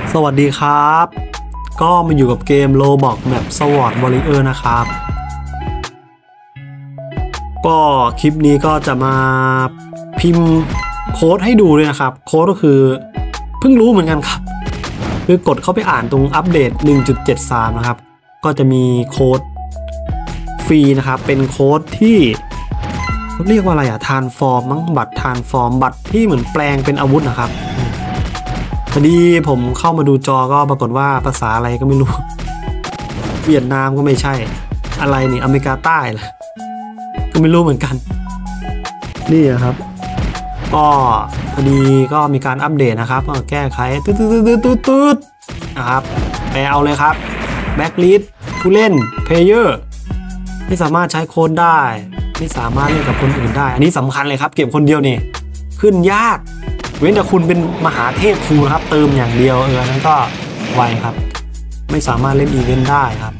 สวัสดีครับก็มาอยู่กับเกม Roblox Map Sword Warrior นะครับก็คลิปนี้ก็จะมาพิมพ์โค้ดให้ดูเลยนะครับโค้ดก็คือเพิ่งรู้เหมือนกันครับคือกดเข้าไปอ่านตรงอัปเดต 1.73 นะครับก็จะมีโค้ดฟรีนะครับเป็นโค้ดที่เรียกว่าอะไรอะทานฟอร์มมั้งบัตรทานฟอร์มบัตรที่เหมือนแปลงเป็นอาวุธนะครับพอดีผมเข้ามาดูจอก็ปรากฏว่าภาษาอะไรก็ไม่รู้เวียดนามก็ไม่ใช่อะไรนี่อเมริกาใต้เหรอก็ไม่รู้เหมือนกันนี่ครับก็พอดีก็มีการอัปเดตนะครับแก้ไขตืดนะครับไปเอาเลยครับแบ็คลิสต์ผู้เล่นเพลเยอร์ไม่สามารถใช้โค้ดได้ไม่สามารถเล่นกับคนอื่นได้อันนี้สำคัญเลยครับเก็บคนเดียวนี่ขึ้นยากเว้นแต่คุณเป็นมหาเทพครูนะครับเติมอย่างเดียวนั้นก็ไวครับไม่สามารถเล่นอีเวนต์ได้ครับ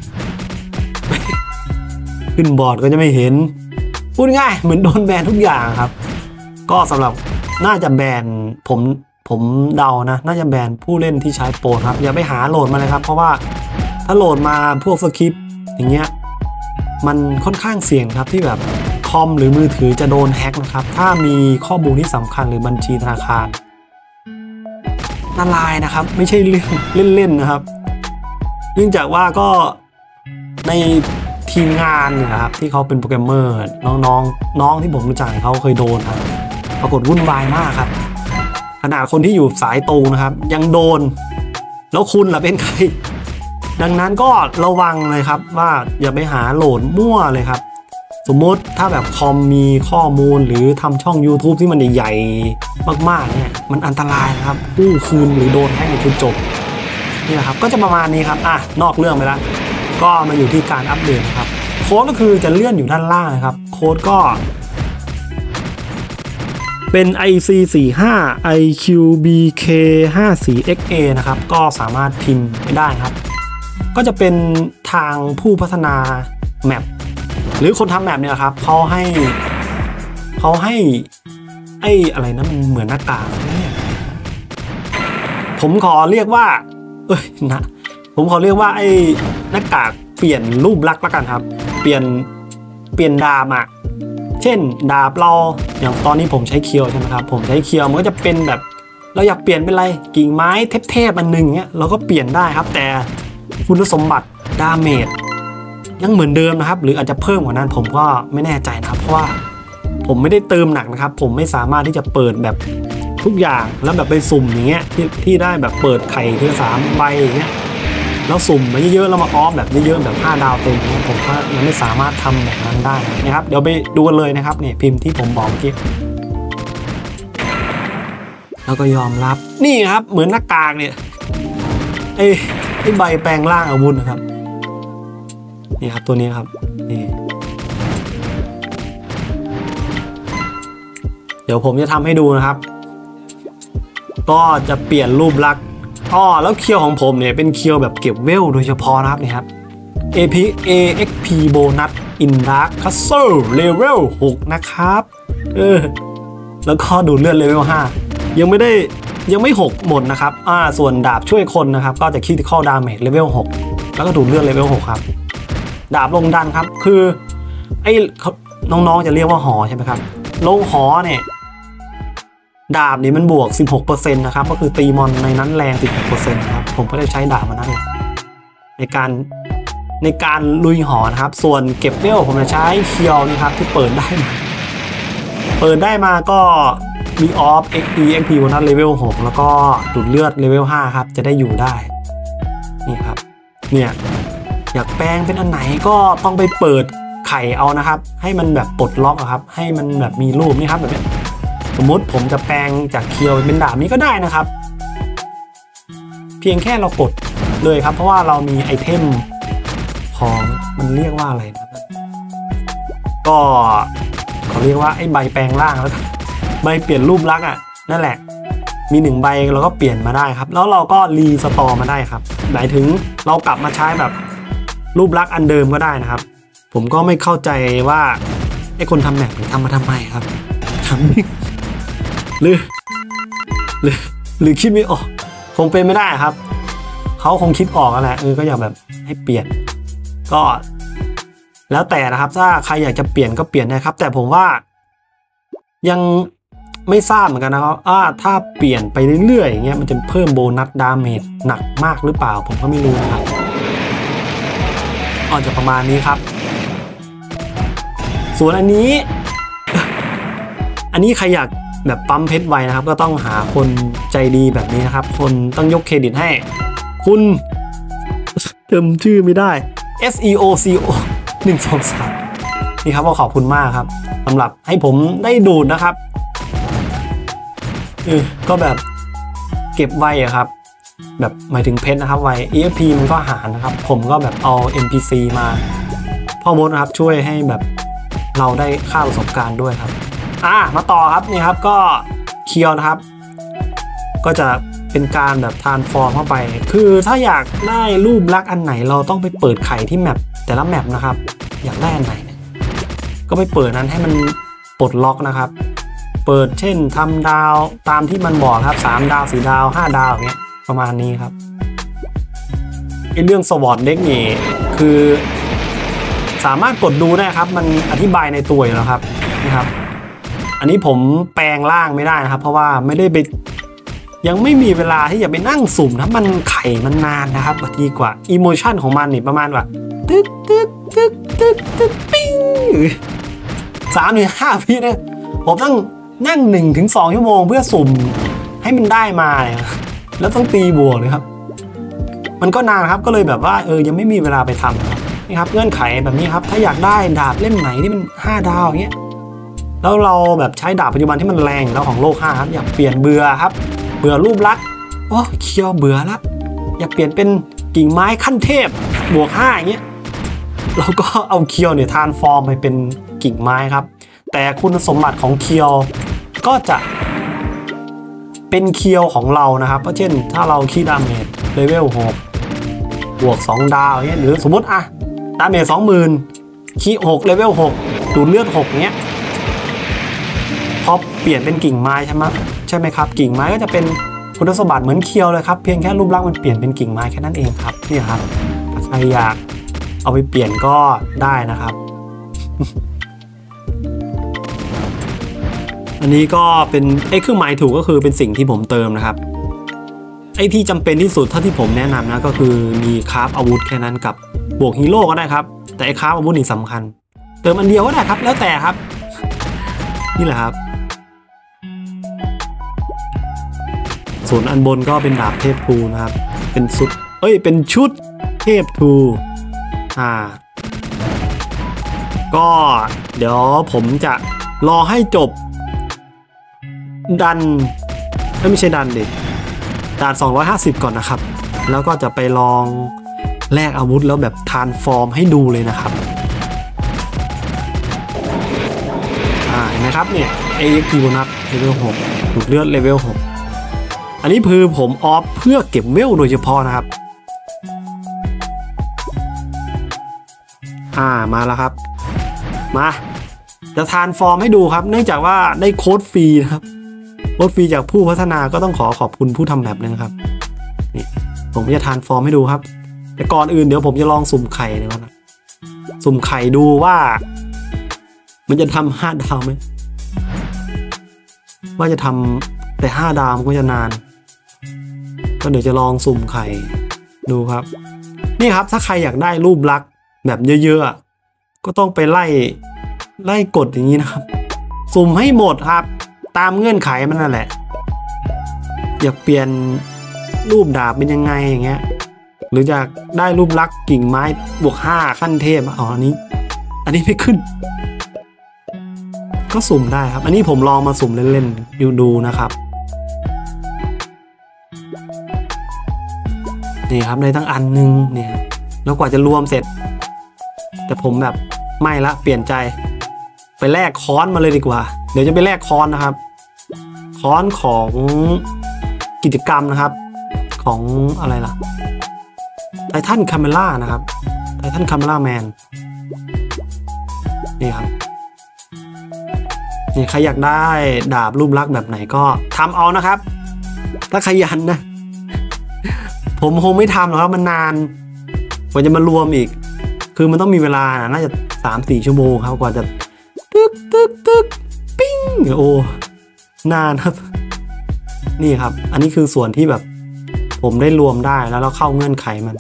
ขึ้นบอร์ดก็จะไม่เห็นพูดง่ายเหมือนโดนแบนทุกอย่างครับก็สำหรับน่าจะแบนผมเดานะน่าจะแบนผู้เล่นที่ใช้โปรครับอย่าไปหาโหลดมาเลยครับเพราะว่าถ้าโหลดมาพวกสคริปต์อย่างเงี้ยมันค่อนข้างเสี่ยงครับที่แบบคอมหรือมือถือจะโดนแฮ็กนะครับถ้ามีข้อมูลที่สำคัญหรือบัญชีธนาคารอันตรายนะครับไม่ใช่เรื่องเล่นๆนะครับเนื่องจากว่าก็ในทีมงานเนี่ยครับที่เขาเป็นโปรแกรมเมอร์น้องที่ผมรู้จักเขาเคยโดนครับปรากฏวุ่นวายมากครับขนาดคนที่อยู่สายตรงนะครับยังโดนแล้วคุณล่ะเป็นใครดังนั้นก็ระวังเลยครับว่าอย่าไปหาโหลดมั่วเลยครับสมมติถ้าแบบคอมมีข้อมูลหรือทำช่อง YouTube ที่มันใหญ่ๆมากๆเนี่ยมันอันตรายนะครับกู้คืนหรือโดนแฮ็กเนี่ยคือจบนี่แหละครับก็จะประมาณนี้ครับนอกเรื่องไปแล้วก็มาอยู่ที่การอัปเดตนะครับโค้ดก็คือจะเลื่อนอยู่ด้านล่างนะครับโค้ดก็เป็น IC45 IQBK54XA นะครับก็สามารถพิมพ์ได้ครับก็จะเป็นทางผู้พัฒนาแมปหรือคนทำแมปเนี่ยครับเขาให้ไอ้อะไรนะมันเหมือนหน้ากากเนี่ยผมขอเรียกว่าผมขอเรียกว่าไอ้หน้ากากเปลี่ยนรูปลักษณ์ละกันครับเปลี่ยนดาบอะเช่นดาบเราอย่างตอนนี้ผมใช้เคียวใช่ไหมครับผมใช้เคียวมันก็จะเป็นแบบเราอยากเปลี่ยนเป็นอะไรกิ่งไม้เทพอันหนึ่งเนี้ยเราก็เปลี่ยนได้ครับแต่คุณสมบัติดาเมจยังเหมือนเดิมนะครับหรืออาจจะเพิ่มกว่านั้นผมก็ไม่แน่ใจนะครับเพราะว่าผมไม่ได้เติมหนักนะครับผมไม่สามารถที่จะเปิดแบบทุกอย่างแล้วแบบไปสุ่มอย่างเงี้ยที่ได้แบบเปิดไข่ทีละ3 ใบอย่างเงี้ยแล้วสุ่มมาเยอะๆแล้วมาออฟแบบเยอะๆแบบ5 ดาวเต็มเนี่ยผมก็ยังไม่สามารถทำแบบนั้นได้นะครับเดี๋ยวไปดูกันเลยนะครับเนี่ยพิมพ์ที่ผมบอกเมื่อกี้แล้วก็ยอมรับนี่ครับเหมือนหน้ากากเนี่ยไอ้ใบแปลงร่างอาวุธนะครับนี่ครับตัวนี้ครับนี่เดี๋ยวผมจะทำให้ดูนะครับก็จะเปลี่ยนรูปลักษณ์แล้วเคียวของผมเนี่ยเป็นเคียวแบบเก็บเวลโดยเฉพาะนะครับนี่ครับ AXP Bonus in Dark Castle Level 6นะครับแล้วก็ดูดเลือด Level 5ยังไม่6หมดนะครับส่วนดาบช่วยคนนะครับก็จะ Critical Damage Level 6แล้วก็ดูดเลือด Level 6ครับดาบลงดันครับคือไอ้น้องๆจะเรียกว่าหอใช่ไหมครับลงหอเนี่ยดาบนี่มันบวก 16% นะครับก็คือตีมอนในนั้นแรง 16% นะครับผมก็ได้ใช้ดาบมานั่นในการลุยหอนะครับส่วนเก็บเวลผมจะใช้เคียวนี่ครับที่เปิดได้มาก็มีออฟ XP วันนั้นเลเวล 6แล้วก็ดูดเลือดเลเวล 5ครับจะได้อยู่ได้นี่ครับเนี่ยอยากแปลงเป็นอันไหนก็ต้องไปเปิดไข่เอานะครับให้มันแบบปลดล็อกครับให้มันแบบมีรูปนี่ครับแบบนี้สมมติผมจะแปลงจากเคียวเป็นดาบนี้ก็ได้นะครับเพียงแค่เรากดเลยครับเพราะว่าเรามีไอเทมของมันเรียกว่าอะไรนะก็เขาเรียกว่าไอใบแปลงร่างแล้วใบเปลี่ยนรูปลักษณ์นั่นแหละมี1 ใบเราก็เปลี่ยนมาได้ครับแล้วเราก็รีสตอร์มาได้ครับหมายถึงเรากลับมาใช้แบบรูปลักษณ์อันเดิมก็ได้นะครับผมก็ไม่เข้าใจว่าไอ้คนทำแมปทำมาทำไมครับทำหรือคิดไม่ออกคงเป็นไม่ได้ครับเขาคงคิดออกแล้วแหละก็อยากแบบให้เปลี่ยนก็แล้วแต่นะครับถ้าใครอยากจะเปลี่ยนก็เปลี่ยนได้ครับแต่ผมว่ายังไม่ทราบเหมือนกันนะครับถ้าเปลี่ยนไปเรื่อยๆอย่างเงี้ยมันจะเพิ่มโบนัสดาเมจหนักมากหรือเปล่าผมก็ไม่รู้นะครับอาจจะประมาณนี้ครับส่วนอันนี้ อันนี้ใครอยากแบบปั๊มเพชรไวนะครับก็ต้องหาคนใจดีแบบนี้นะครับคนต้องยกเครดิตให้คุณเติมชื่อไม่ได้ SEOCO 123นี่ครับก็ขอบคุณมากครับสำหรับให้ผมได้ดูดนะครับก็แบบเก็บไว้อะครับแบบหมายถึงเพชรนะครับไว้ EXP มันก็หารนะครับผมก็แบบเอา NPC มาพ่อมดนะครับช่วยให้แบบเราได้ค่าประสบการณ์ด้วยครับมาต่อครับนี่ครับก็เคียวนะครับก็จะเป็นการแบบทรานส์ฟอร์มเข้าไปคือถ้าอยากได้รูปลักษณ์อันไหนเราต้องไปเปิดไขที่แมปแต่ละแมปนะครับอยากได้อันไหนก็ไปเปิดนั้นให้มันปลดล็อกนะครับเปิดเช่นทำดาวตามที่มันบอกครับ3 ดาว4 ดาว5 ดาวอย่างเงี้ยประมาณนี้ครับเรื่องสวอตเด็กนี่คือสามารถกดดูได้ครับมันอธิบายในตัวอยู่แล้วครับนะครับอันนี้ผมแปลงร่างไม่ได้นะครับเพราะว่าไม่ได้ไปยังไม่มีเวลาที่จะไปนั่งสุ่มนะมันไข่มันนานนะครับบางทีกว่าอิโมชันของมันนี่ประมาณว่าตึ๊กตึ๊กตึ๊กตึ๊กตึ๊กปิ้ง3-5 วินะผมต้องนั่ง1-2 ชั่วโมงเพื่อสุ่มให้มันได้มาแล้วต้องตีบวกเลยครับมันก็นานครับก็เลยแบบว่ายังไม่มีเวลาไปทำครับนี่ครับเงื่อนไขแบบนี้ครับถ้าอยากได้ดาบเล่มไหนที่มัน5 ดาวอย่างเงี้ยแล้วเราแบบใช้ดาบปัจจุบันที่มันแรงแล้วของโลก5ครับอยากเปลี่ยนเบื่อครับเบื่อรูปลักษณ์เคียวเบื่อละอยากเปลี่ยนเป็นกิ่งไม้ขั้นเทพบวก5อย่างเงี้ยเราก็เอาเคียวเนี่ยทรานส์ฟอร์มไปเป็นกิ่งไม้ครับแต่คุณสมบัติของเคียวก็จะเป็นเคียวของเรานะครับเพราะเช่นถ้าเราคีดาเมจเลเวล6บวก2 ดาวเงี้ยหรือสมมติดาเมจ 20,000คี6เลเวล6ดูดเลือด6เงี้ยพอเปลี่ยนเป็นกิ่งไม้ใช่ไหมครับกิ่งไม้ก็จะเป็นคุณสมบัติเหมือนเคียวเลยครับเพียงแค่รูปลักษณ์มันเปลี่ยนเป็นกิ่งไม้แค่นั้นเองครับนี่ครับถ้าใครอยากเอาไปเปลี่ยนก็ได้นะครับ อันนี้ก็เป็นเครื่องหมายถูกก็คือเป็นสิ่งที่ผมเติมนะครับที่จำเป็นที่สุดเท่าที่ผมแนะนำนะก็คือมีคราฟอาวุธแค่นั้นกับบวกฮีโร่ก็ได้ครับแต่คราฟอาวุธนี่สำคัญเติมอันเดียวก็ได้ครับแล้วแต่ครับนี่แหละครับส่วนอันบนก็เป็นดาบเทพทูนะครับเป็นชุดเป็นชุดเทพทูก็เดี๋ยวผมจะรอให้จบดันไม่ใช่ดันดิด่าน250ก่อนนะครับแล้วก็จะไปลองแลกอาวุธแล้วแบบทรานส์ฟอร์มให้ดูเลยนะครับเห็นไหมครับเนี่ย EXP โบนัสเลเวล6ดูดเลือดเลเวล6อันนี้คือผมออฟเพื่อเก็บเวลโดยเฉพาะนะครับมาแล้วครับมาจะทรานส์ฟอร์มให้ดูครับเนื่องจากว่าได้โค้ดฟรีนะครับโค้ดฟรีจากผู้พัฒนาก็ต้องขอบคุณผู้ทำแบบนี้ครับนี่ผมจะทรานส์ฟอร์มให้ดูครับแต่ก่อนอื่นเดี๋ยวผมจะลองสุ่มไข่เลยนะสุ่มไข่ดูว่ามันจะทำ5 ดาวไหมว่าจะทำแต่5 ดาวมันก็จะนานก็เดี๋ยวจะลองสุ่มไข่ดูครับนี่ครับถ้าใครอยากได้รูปลักษณ์แบบเยอะๆก็ต้องไปไล่กดอย่างนี้นะครับสุ่มให้หมดครับตามเงื่อนไขมันนั่นแหละอยากเปลี่ยนรูปดาบเป็นยังไงอย่างเงี้ยหรืออยากได้รูปลักษณ์กิ่งไม้บวก5ขั้นเทพอันนี้ไม่ขึ้นก็สุ่มได้ครับอันนี้ผมลองมาสุ่มเล่นๆดูนะครับนี่ครับในตั้งอันนึงเนี่ยแล้วกว่าจะรวมเสร็จแต่ผมแบบไม่ละเปลี่ยนใจไปแลกค้อนมาเลยดีกว่าเดี๋ยวจะไปแลกค้อนนะครับค้อนของกิจกรรมนะครับของอะไรล่ะไททันคาเมล่านะครับไททันคาเมล่าแมนนี่ครับนี่ใครอยากได้ดาบรูปลักษณ์แบบไหนก็ทำเอานะครับถ้าขยันนะผมคงไม่ทำหรอกครับมันนานกว่าจะมารวมอีกคือมันต้องมีเวลาน่าจะ 3-4 ชั่วโมงครับกว่าจะตึกปิ้งโอ้นานครับนี่ครับอันนี้คือส่วนที่แบบผมได้รวมได้แล้วเราเข้าเงื่อนไขมัน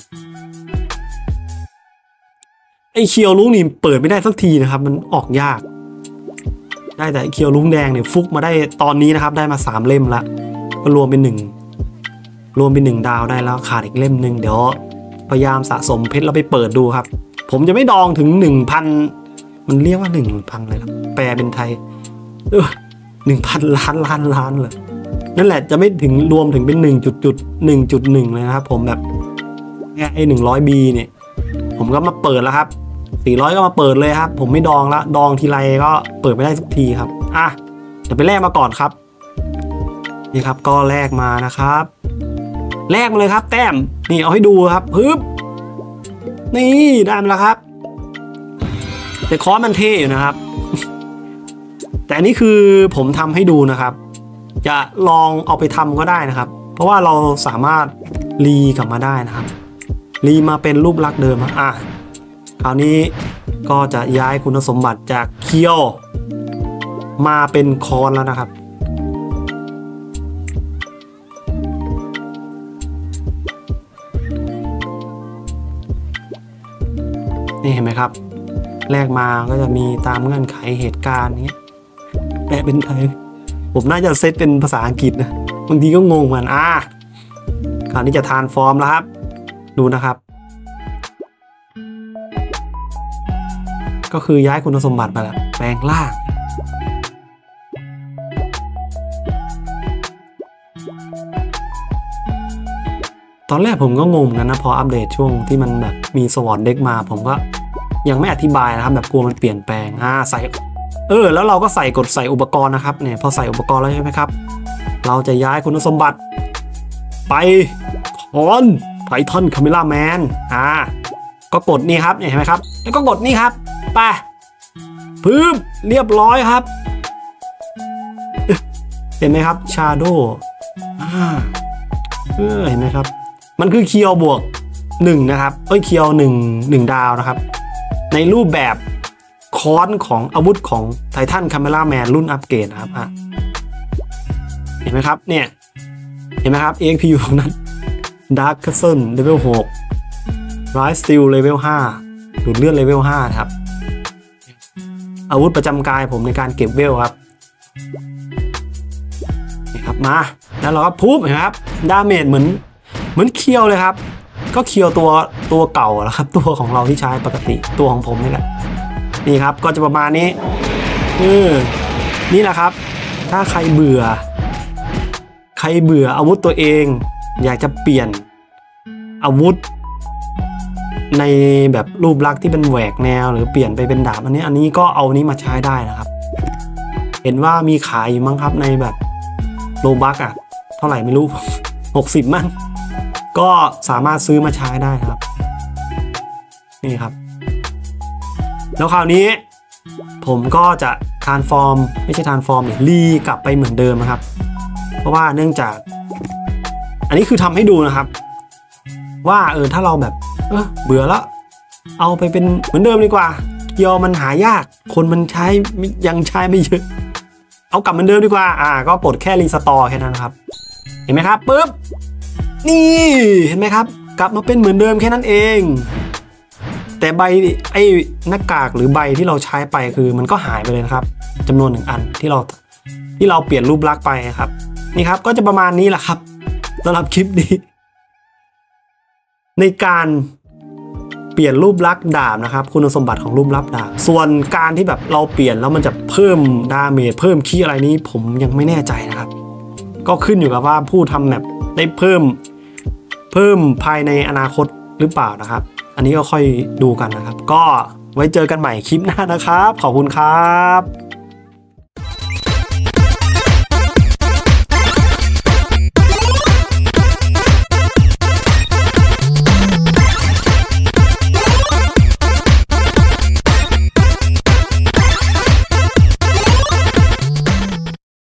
ไอเคียวลุงนี่เปิดไม่ได้สักทีนะครับมันออกยากได้แต่เคียวลุงแดงเนี่ยฟุกมาได้ตอนนี้นะครับได้มา3เล่มละก็รวมเป็น1ดาวได้แล้วขาดอีกเล่มหนึ่งเดี๋ยวพยายามสะสมเพชรแล้วไปเปิดดูครับผมจะไม่ดองถึง 1,000 มันเรียกว่า 1,000 เลยครับแปลเป็นไทย1,000 ล้านเลยนั่นแหละจะไม่ถึงรวมถึงเป็น 1.1 เลยนะครับผมแบบไอ้100B เนี่ยผมก็มาเปิดแล้วครับ400ก็มาเปิดเลยครับผมไม่ดองละดองทีไรก็เปิดไม่ได้สักทีครับอ่ะเดี๋ยวไปแลกมาก่อนครับนี่ครับก็แลกมานะครับแลกมาเลยครับแต้มนี่เอาให้ดูครับปึ๊บนี่ได้มาแล้วครับแต่คอร์สมันเท่อยู่นะครับ แต่อันนี้คือผมทำให้ดูนะครับจะลองเอาไปทำก็ได้นะครับเพราะว่าเราสามารถรีกลับมาได้นะครับรีมาเป็นรูปลักษณ์เดิมอ่ะคราวนี้ก็จะย้ายคุณสมบัติจากเคียวมาเป็นคอนแล้วนะครับนี่เห็นไหมครับแรกมาก็จะมีตามเงื่อนไขเหตุการณ์นี้แปลเป็นไทยผมน่าจะเซตเป็นภาษาอังกฤษนะบางทีก็งงเหมือนคราวนี้จะทานฟอร์มแล้วครับดูนะครับก็คือย้ายคุณสมบัติไปแล้วแปลงร่างตอนแรกผมก็งงกันนะพออัปเดตช่วงที่มันแบบมีสวอตเด็กมาผมก็ยังไม่อธิบายนะครับแบบกลัวมันเปลี่ยนแปลงใส่แล้วเราก็ใส่อุปกรณ์นะครับเนี่ยพอใส่อุปกรณ์แล้วใช่ไหมครับเราจะย้ายคุณสมบัติไปคอนไททันคาเมล่าแมนก็กดนี่ครับเห็นไหมครับแล้วก็กดนี่ครับไปปึ๊บเรียบร้อยครับเห็นไหมครับชาโดว์เห็นไหมครับมันคือเคียวบวก1นะครับเคียว1ดาวนะครับในรูปแบบค้อนของอาวุธของไททันคาเมล่าแมนรุ่นอัปเกรดนะครับเห็นไหมครับเนี่ยเห็นไหมครับ EXP ของนั้น Dark Castle Level 6 Rise Steel Level 5 ดูดเลือด Level 5ครับอาวุธประจำกายผมในการเก็บเวลครับนี่ครับมาแล้วเราก็พุบเห็นไหมครับดาเมจเหมือนเคียวเลยครับก็เคียวตัวเก่าแล้วครับตัวของเราที่ใช้ปกติตัวของผมนี่แหละนี่ครับก็จะประมาณนี้นี่แหละครับถ้าใครเบื่ออาวุธตัวเองอยากจะเปลี่ยนอาวุธในแบบรูปลักษณ์ที่เป็นแหวกแนวหรือเปลี่ยนไปเป็นดาบอันนี้ก็เอานี้มาใช้ได้นะครับเห็นว่ามีขายอยู่มั้งครับในแบบโลบัคเท่าไหร่ไม่รู้ 60มั้งก็สามารถซื้อมาใช้ได้ครับนี่ครับแล้วคราวนี้ผมก็จะทรานส์ฟอร์มไม่ใช่ทรานส์ฟอร์มรีกลับไปเหมือนเดิมนะครับเพราะว่าเนื่องจากอันนี้คือทำให้ดูนะครับว่าถ้าเราแบบเบื่อแล้วเอาไปเป็นเหมือนเดิมดีกว่าเกียวมันหายากคนมันใช้ยังใช้ไม่เยอะเอากลับเหมือนเดิมดีกว่าก็กดแค่รีสตอร์แค่นั้นครับเห็นไหมครับปึ๊บนี่เห็นไหมครับกลับมาเป็นเหมือนเดิมแค่นั้นเองแต่ใบไอ้หน้ากากหรือใบที่เราใช้ไปคือมันก็หายไปเลยนะครับจำนวน1อันที่เราเปลี่ยนรูปลักษณ์ไปครับนี่ครับก็จะประมาณนี้แหละครับสำหรับคลิปนี้ในการเปลี่ยนรูปลักษณ์ดาบนะครับคุณสมบัติของรูปลักษณ์ดาบส่วนการที่แบบเราเปลี่ยนแล้วมันจะเพิ่มดาเมจเพิ่มคีย์อะไรนี้ผมยังไม่แน่ใจนะครับก็ขึ้นอยู่กับว่าผู้ทำแมปได้เพิ่มภายในอนาคตหรือเปล่านะครับอันนี้ก็ค่อยดูกันนะครับก็ไว้เจอกันใหม่คลิปหน้านะครับขอบคุณครับ